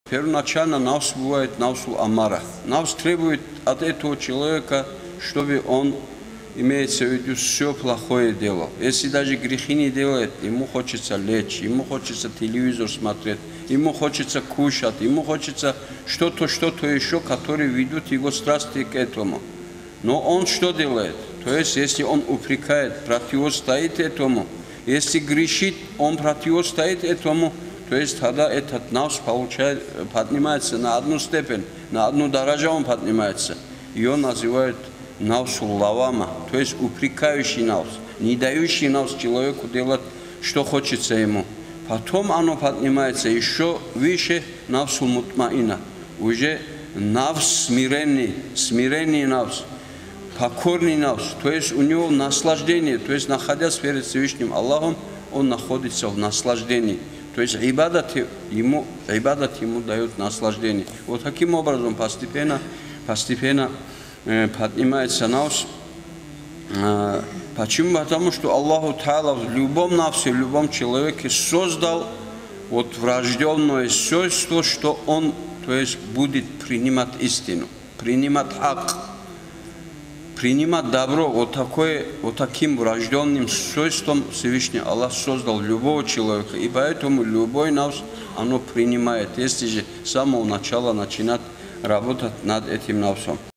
Первоначально навс бывает навсул амара. Навс требует от этого человека, чтобы он, имеется в виду, все плохое делал. Если даже грехи не делает, ему хочется лечь, ему хочется телевизор смотреть, ему хочется кушать, ему хочется что-то еще, которые ведут его страсти к этому. Но он что делает? То есть, если он упрекает, противостоит этому, если грешит, он противостоит этому, то есть тогда этот навс поднимается на одну степень, на одну дорожу он поднимается. Ее называют навсул лавама, то есть упрекающий навс, не дающий навс человеку делать, что хочется ему. Потом оно поднимается еще выше навсул мутмаина, уже навс смиренный навс, покорный навс, то есть у него наслаждение, то есть находясь перед Всевышним Аллахом, он находится в наслаждении. То есть ибадат ему дает наслаждение. Вот таким образом постепенно поднимается навс. Почему? Потому что Аллаху Та'аля в любом навсе, в любом человеке создал вот врожденное свойство, что он, то есть, будет принимать истину, принимать хак, принимать добро. Вот таким врожденным свойством Всевышний Аллах создал любого человека. И поэтому любой навс, оно принимает, если же с самого начала начинать работать над этим навсом.